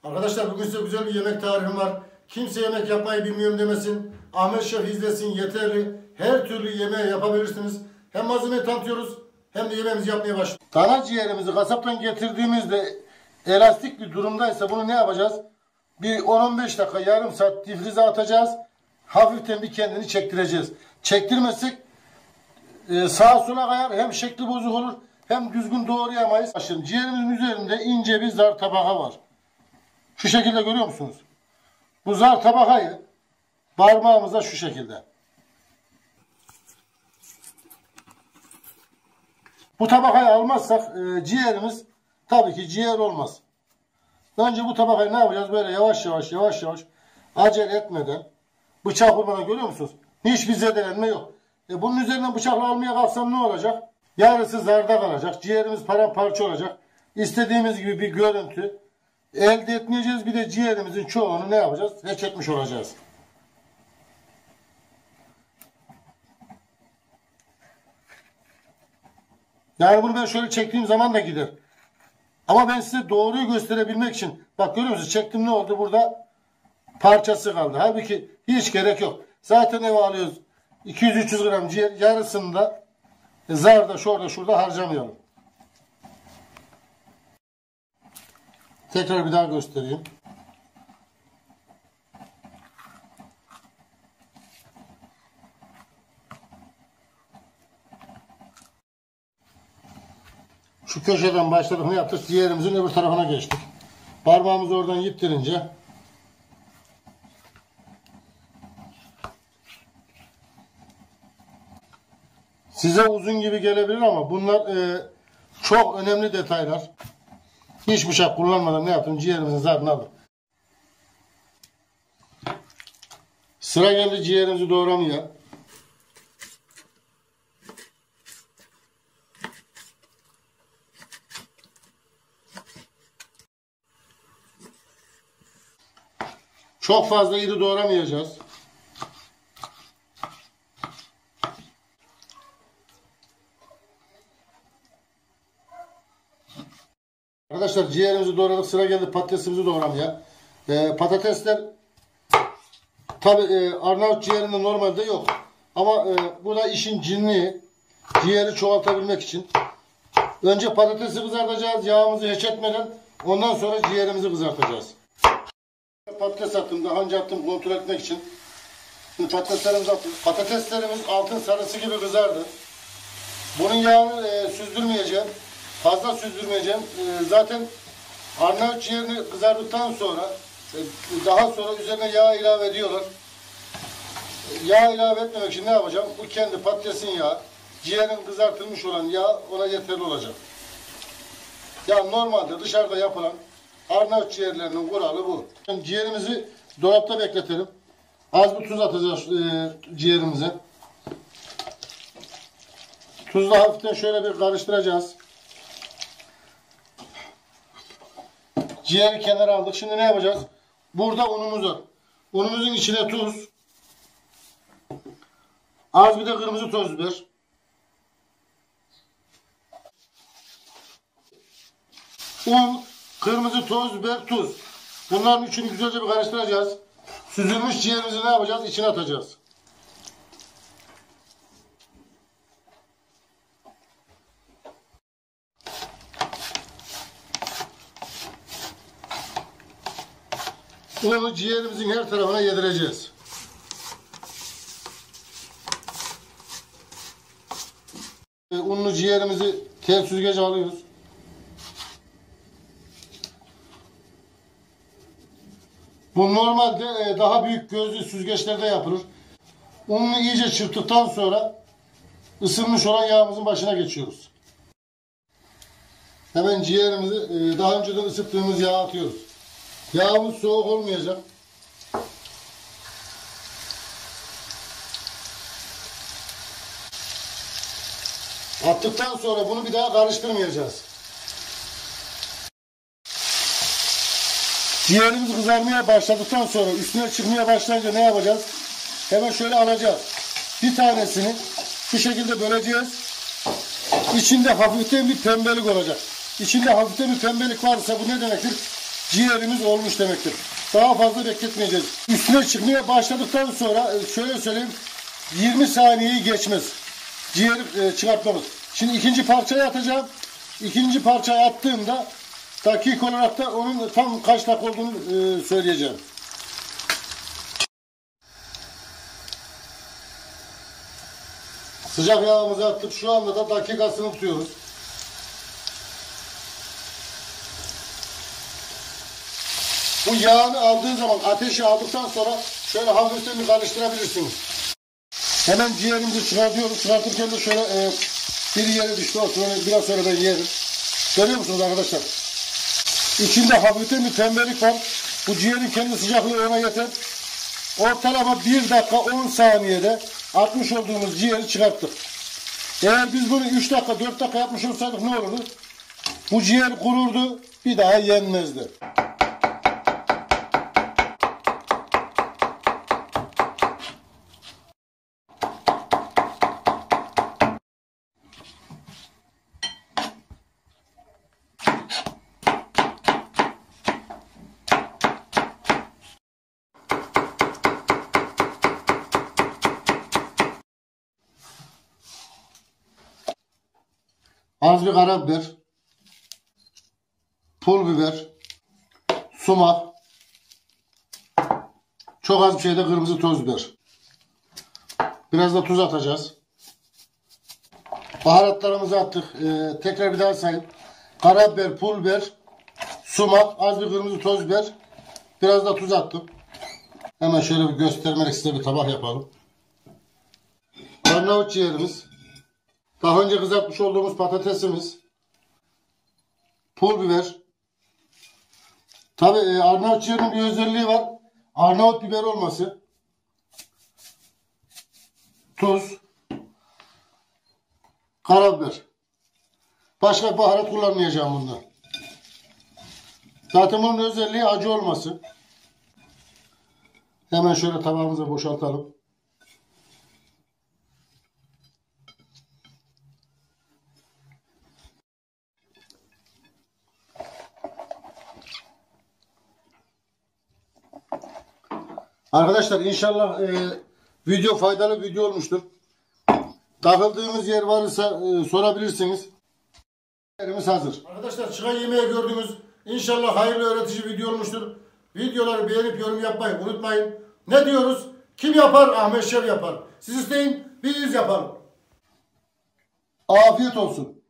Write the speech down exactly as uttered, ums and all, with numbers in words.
Arkadaşlar bugün size güzel bir yemek tarifim var. Kimse yemek yapmayı bilmiyorum demesin. Ahmet Şef izlesin yeterli. Her türlü yemeği yapabilirsiniz. Hem malzemeyi tanıtıyoruz hem de yemeğimizi yapmaya başlıyoruz. Dana ciğerimizi kasaptan getirdiğimizde elastik bir durumdaysa bunu ne yapacağız? Bir on on beş dakika yarım saat difrize atacağız. Hafiften bir kendini çektireceğiz. Çektirmezsek e, sağa sola kayar, hem şekli bozuk olur hem düzgün doğrayamayız. Şimdi ciğerimizin üzerinde ince bir zar tabaka var. Şu şekilde görüyor musunuz? Bu zar tabakayı parmağımıza şu şekilde. Bu tabakayı almazsak e, ciğerimiz tabii ki ciğer olmaz. Önce bu tabakayı ne yapacağız? Böyle yavaş yavaş yavaş yavaş acele etmeden, bıçak vurmadan, görüyor musunuz? Hiçbir zedelenme yok. E, bunun üzerinden bıçakla almaya kalksam ne olacak? Yarısı zarda kalacak. Ciğerimiz paramparça olacak. İstediğimiz gibi bir görüntü elde etmeyeceğiz. Bir de ciğerimizin çoğunu ne yapacağız? Hiç etmiş olacağız. Yani bunu ben şöyle çektiğim zaman da gider. Ama ben size doğruyu gösterebilmek için, bak görüyor musunuz? Çektim, ne oldu? Burada parçası kaldı. Halbuki hiç gerek yok. Zaten eve alıyoruz iki yüz üç yüz gram ciğer, yarısını da zarda şurada şurada harcamayalım. Tekrar bir daha göstereyim. Şu köşeden başladık, ne yaptık? Ciğerimizin öbür tarafına geçtik. Parmağımızı oradan yittirince size uzun gibi gelebilir ama bunlar e, çok önemli detaylar. Hiç bıçak kullanmadan ne yaptım? Ciğerimizin zarını aldım. Sıra geldi ciğerimizi doğramaya. Çok fazla iri doğramayacağız. Arkadaşlar ciğerimizi doğradık. Sıra geldi patatesimizi doğramaya. Ee, patatesler tabi e, Arnavut ciğerinde normalde yok. Ama e, bu da işin cinliği. Ciğeri çoğaltabilmek için. Önce patatesi kızartacağız. Yağımızı hiç etmeden. Ondan sonra ciğerimizi kızartacağız. Patates attım. Daha önce attım kontrol etmek için. Şimdi patateslerimizi attım. Patateslerimiz altın sarısı gibi kızardı. Bunun yağını e, süzdürmeyeceğim. Fazla süzdürmeyeceğim. E, zaten Arnavut ciğerini kızardıktan sonra e, daha sonra üzerine yağ ilave ediyorlar. E, yağ ilave etmemek için ne yapacağım? Bu kendi patatesin yağı. Ciğerin kızartılmış olan yağ ona yeterli olacak. Ya normalde dışarıda yapılan Arnavut ciğerlerinin kuralı bu. Ciğerimizi dolapta bekletelim. Az bir tuz atacağız e, ciğerimize. Tuzla hafiften şöyle bir karıştıracağız. Ciğeri kenara aldık. Şimdi ne yapacağız? Burada unumuz var. Unumuzun içine tuz. Az bir de kırmızı toz biber. Un, kırmızı toz biber, tuz. Bunların üçünü güzelce bir karıştıracağız. Süzülmüş ciğerimizi ne yapacağız? İçine atacağız. Unu ciğerimizin her tarafına yedireceğiz. Unlu ciğerimizi tel süzgece alıyoruz. Bu normalde daha büyük gözlü süzgeçlerde yapılır. Ununu iyice çırptıktan sonra ısınmış olan yağımızın başına geçiyoruz. Hemen ciğerimizi daha önceden ısıttığımız yağa atıyoruz. Yağımız soğuk olmayacak. Attıktan sonra bunu bir daha karıştırmayacağız. Ciğerimiz kızarmaya başladıktan sonra, üstüne çıkmaya başlayınca ne yapacağız? Hemen şöyle alacağız. Bir tanesini şu şekilde böleceğiz. İçinde hafiften bir pembelik olacak. İçinde hafiften bir pembelik varsa bu ne demektir? ciğerimiz olmuş demektir. Daha fazla bekletmeyeceğiz. Üstüne çıkmaya başladıktan sonra şöyle söyleyeyim, yirmi saniyeyi geçmez ciğeri çıkartmamız. Şimdi ikinci parçayı atacağım. İkinci parçayı attığımda dakika olarak da onun tam kaç dakika olduğunu söyleyeceğim. Sıcak yağımızı attık. Şu anda da dakikasını tutuyoruz. Bu yağını aldığı zaman, ateşi aldıktan sonra şöyle hafiften bir karıştırabilirsiniz. Hemen ciğerimizi çıkartıyoruz. Çıkartırken de şöyle e, bir yere düştü. O sonra biraz sonra ben yerim. Görüyor musunuz arkadaşlar? İçinde hafiften bir pembelik var. Bu ciğerin kendi sıcaklığı ona yeter. Ortalama bir dakika on saniyede atmış olduğumuz ciğeri çıkarttık. Eğer biz bunu üç dakika dört dakika yapmış olsaydık ne olurdu? Bu ciğer kururdu, bir daha yenmezdi. Az bir karabiber, pul biber, sumak, çok az bir şey de kırmızı toz biber. Biraz da tuz atacağız. Baharatlarımızı attık. Ee, tekrar bir daha sayayım. Karabiber, pul biber, sumak, az bir kırmızı toz biber, biraz da tuz attım. Hemen şöyle bir göstermek size bir tabak yapalım. Arnavut ciğerimiz. Daha önce kızartmış olduğumuz patatesimiz, pul biber. Tabi e, Arnavut ciğerinin bir özelliği var. Arnavut biber olması. Tuz. Karabiber. Başka bir baharat kullanmayacağım bunda. Zaten bunun özelliği acı olması. Hemen şöyle tabağımıza boşaltalım. Arkadaşlar inşallah e, video faydalı bir video olmuştur. Takıldığımız yer varsa e, sorabilirsiniz. Yerimiz hazır. Arkadaşlar çıkan yemeği gördünüz. İnşallah hayırlı öğretici video olmuştur. Videoları beğenip yorum yapmayı unutmayın. Ne diyoruz? Kim yapar? Ahmet Şef yapar. Siz isteyin, biz yapalım. Afiyet olsun.